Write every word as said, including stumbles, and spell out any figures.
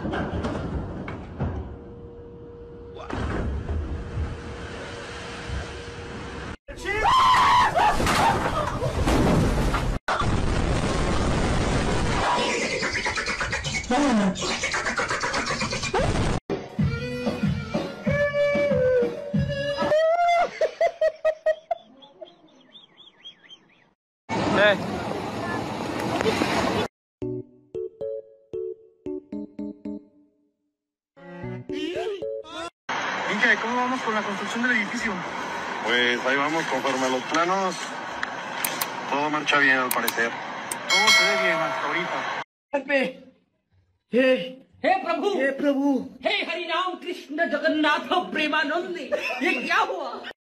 Inge, ¿cómo vamos con la construcción del edificio? Pues ahí vamos conforme a los planos. Todo marcha bien al parecer. Todo se ve bien hasta ahorita. हे हे प्रभु हे प्रभु हे हरि राम कृष्ण जगन्नाथ प्रेमानंद, ये क्या हुआ?